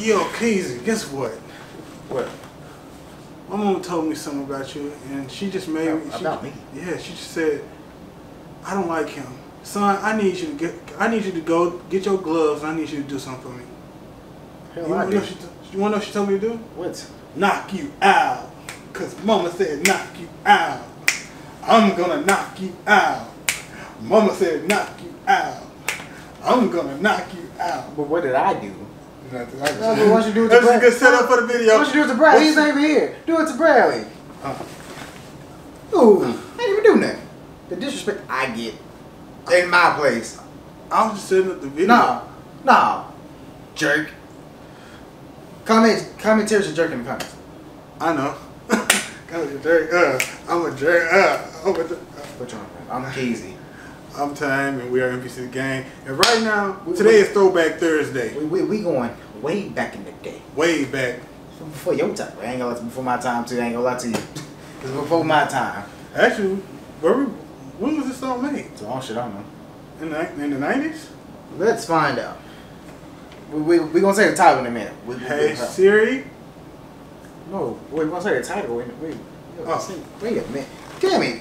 Yo, Casey, guess what? What? My mom told me something about you, and she just made me. About me? Yeah, she just said, I don't like him. Son, I need you to go get your gloves. I need you to do something for me. Hell, You I wanna do. know what she told me to do? What? Knock you out. Cause mama said knock you out. I'm gonna knock you out. Mama said knock you out. I'm gonna knock you out. But what did I do? Nothing. No, but why don't you do it to That's a Brad? good setup for the video. Why don't you do it to Bradley? He's not even here. Do it to Bradley. Ooh, I didn't even do nothing. The disrespect I get in my place. I was just setting up the video. Nah, jerk. Commentaries are jerk in the comments. I know. I'm a jerk. I'm a jerk. What's wrong? I'm Casey. I'm Time, and we are NPC the Gang. And right now, today is Throwback Thursday. We going way back in the day. Way back. Before your time. I ain't gonna lie, before my time too. I ain't gonna lie to you. It's before my time. Actually, when was this song made? So all shit I don't know. In the 90s? Let's find out. We gonna say the title in a minute. Hey Siri. No, we're gonna say the title. Wait a minute. Damn it.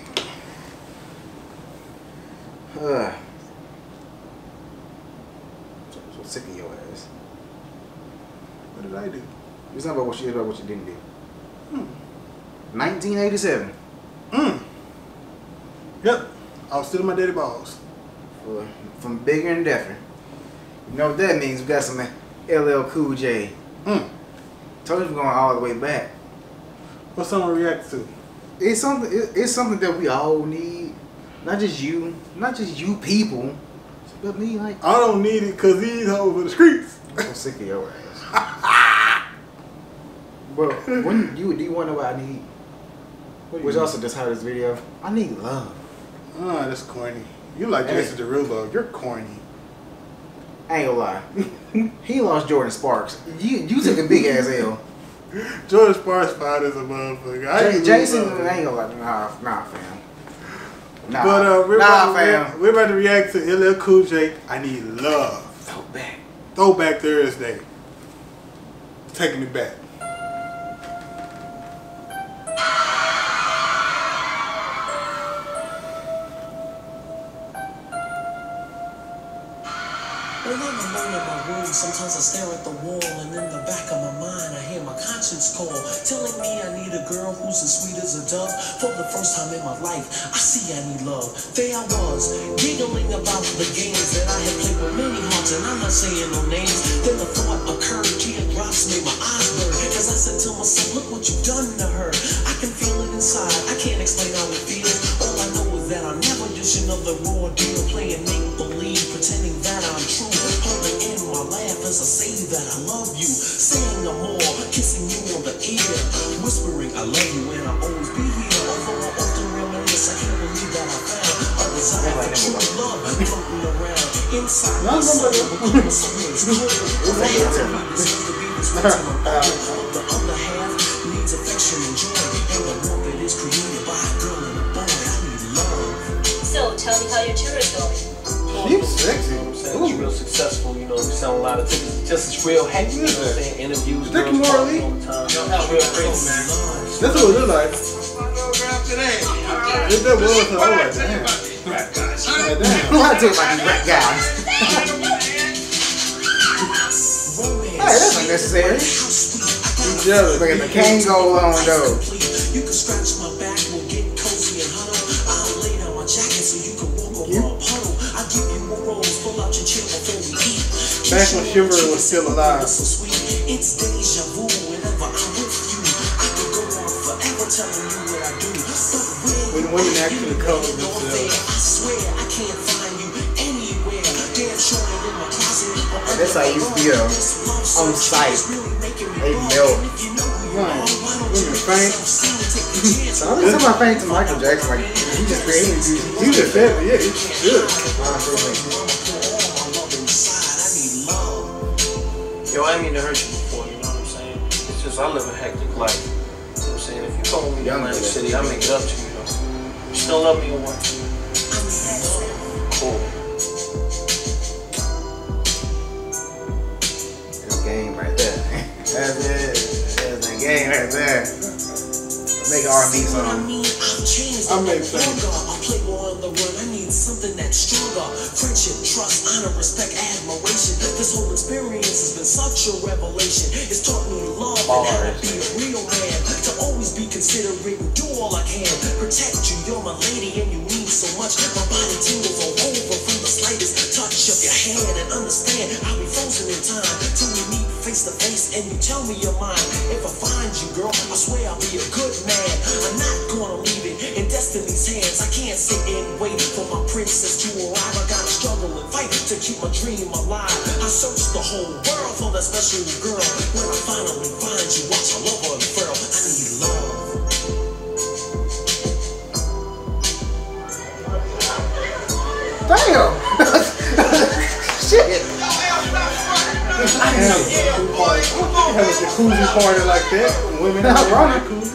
So sick of your ass. What did I do? It's not about what you did, about what you didn't do. 1987. Yep. I was still in my daddy balls. From Bigger and Deffer. You know what that means? We got some LL Cool J. Told you we're going all the way back. What's someone react to? It's something that we all need. Not just you people, but me. Like, I don't need it because he's over the streets. I'm sick of your ass. Bro, do you want to know what I need? Which also just how this video. I need love. Oh, that's corny. You like Jason Derulo. You're corny. I ain't gonna lie. He lost Jordan Sparks. You took a big ass L. Jordan Sparks fine as a motherfucker. Jason, I ain't gonna lie. Nah, fam. Nah, but we're fam. about to react to LL Cool J. I Need Love. Throwback Thursday. Taking it back. When I'm alone in my room, sometimes I stare at the wall, and in the back of my mind I hear my conscience call, telling me I need a girl who's as sweet as a dove. For the first time in my life, I see I need love. There I was, giggling about the games that I had played with many hearts, and I'm not saying no names. Then the thought occurred, teardrops made my eyes burn, as I said to myself, look what you've done to her. I can feel it inside, I can't explain how it feels. All I know is that I'll never dish another raw deal, playing make-believe, pretending that I'm true. Holding in my laugh as I say that I love you, saying no more, kissing you on the ear, whispering I love you and I'll always be here. Although I often reminisce, I can't believe that I found a desire for true love floating around inside my soul. The other half needs affection and joy, and the one that is created by a girl and a boy. I need love. So tell me how your tour is going. She's sexy. It's real successful, you know, we sell a lot of tickets. Just as real hectic, you know what I'm saying? Interviews, Ricky girls Morley. all the time. It's real crazy, man. That's what it look like. If that was, I was like, damn. What I tell you about these rap guys? Hey, that's unnecessary. You jealous. Look at the Kango on though. You can scratch my back, we'll get cozy and huddle. I'll lay down my jacket so you can walk over a puddle. I'll give you a rose, pull out your chill before we eat. Back when Chivalry was still alive. So sweet, it's deja vu whenever I'm with you. I could go on forever telling you what I do. But When women actually cover themselves. I swear I can't find you anywhere. Damn sure in my closet. That's how you feel on site. They melt. Women faint. So I think somebody faint to Michael Jackson. Like he just created these. You just said it, yeah, it's good. Yo, I didn't mean to hurt you before, you know what I'm saying? It's just I live a hectic life. You know what I'm saying? If you call me to Atlantic City, I make it up to you, though. You still love me or what? Cool. It's game right there. right there. Make R&B See what I song. mean? I've changed. I I'm make no sense. longer a playboy on the run. I need something that's stronger. Friendship, trust, honor, respect, admiration. This whole experience has been such a revelation. It's taught me love and how to be a real man. To always be considerate and do all I can. Protect you, you're my lady and you mean so much. My body tingles all over from the slightest touch of your hand. And understand, I'll be frozen in time till we meet face to face and you tell me your mind. If I find you, girl, I swear I'll be a good man. I'm not gonna leave it in destiny's hands. I can't sit and wait for my princess to arrive. I gotta struggle and fight to keep my dream alive. I searched the whole world for that special girl. When I finally find you, watch I love her unfurl. I need love. Damn. Shit. Have a jacuzzi party like that. Women in the jacuzzi.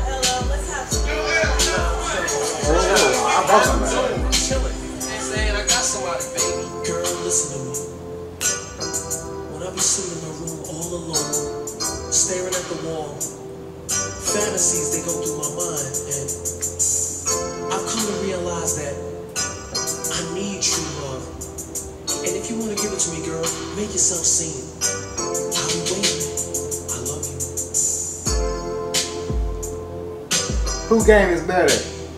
I brought somebody. I got somebody, baby. Girl, listen to me. When I be sitting in my room all alone, staring at the wall, fantasies they go through my mind, and I've come to realize that I need true love. And if you want to give it to me, girl, make yourself seen. I'll be waiting. I love you. Who game is better?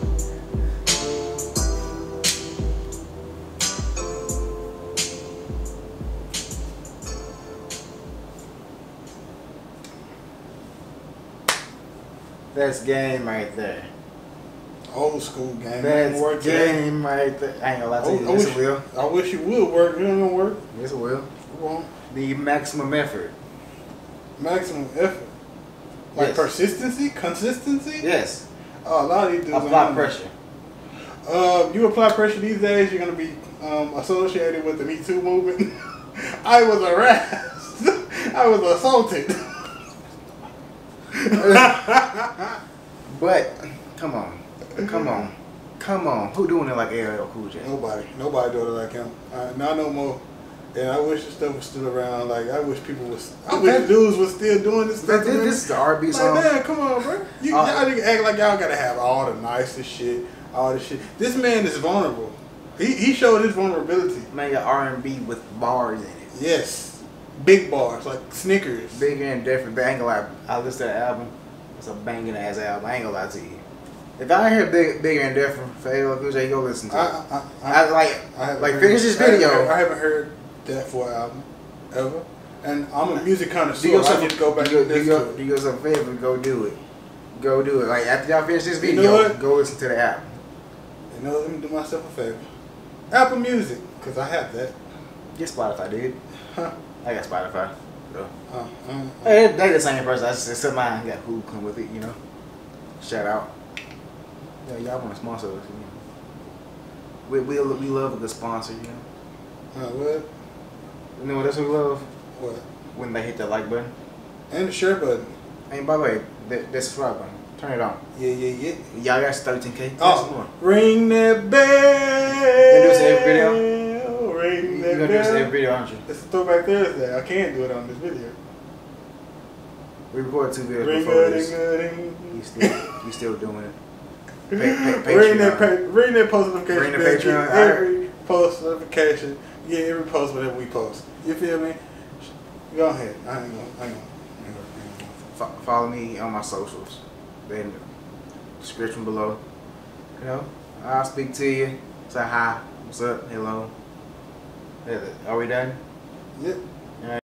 That's game right there. Old school game. That's Work game right there. I ain't gonna lie to you. Yes, it will. I wish you would work. It ain't gonna work. Yes, it will. It won't. The maximum effort. Maximum effort. Like Yes. persistency? Consistency? Yes. Oh, a lot of these dudes Apply don't. pressure. You apply pressure these days, you're gonna be associated with the Me Too movement. I was harassed. I was assaulted. But come on. Who doing it like LL Cool J? Nobody doing it like him. Not no more. And I wish the stuff was still around. Like I wish people was. I wish dudes was still doing this stuff. This is the R&B Like, song. man, come on, bro. Y'all niggas act like y'all gotta have all the nicest shit, all this shit. This man is vulnerable. He showed his vulnerability. Man, got R&B with bars in it. Yes, big bars like Snickers. Bigger and different. But I ain't gonna lie. I listened to that album. It's a banging ass album. I ain't gonna lie to you. If I hear bigger and different for LL Cool J, go listen to it. I haven't finish this video. I haven't heard that for an album ever, and I'm a music Do connoisseur. yourself I need to go back and listen to do it. yourself a favor. Go do it. Go do it. Like after y'all finish this You video, know what? go listen to the album. You know, let me do myself a favor. Apple Music, cause I have that. Get Spotify, dude. Huh. I got Spotify. So. Uh. Hey, they the same person. I just said mine got who come with it, you know. Shout out. Yeah, y'all want to sponsor us, you know. We love a good sponsor, you know. What? You know what else we love? What? When they hit that like button. And the share button. And by the way, that subscribe button. Turn it on. Yeah. Y'all got 13K. Oh, ring that bell. You do this every video? Ring You're that gonna do this every bell. video, aren't you? It's a Throwback Thursday. I can't do it on this video. We recorded 2 videos Ring before that, this. You still doing it. Ring that post notification. Ring the bell. Patreon. Get every post notification. Get every post whenever we post. You feel me? Go ahead. I ain't gonna. Follow me on my socials. They're in the description below. You know, I'll speak to you. Say hi. What's up? Hello. Are we done? Yep.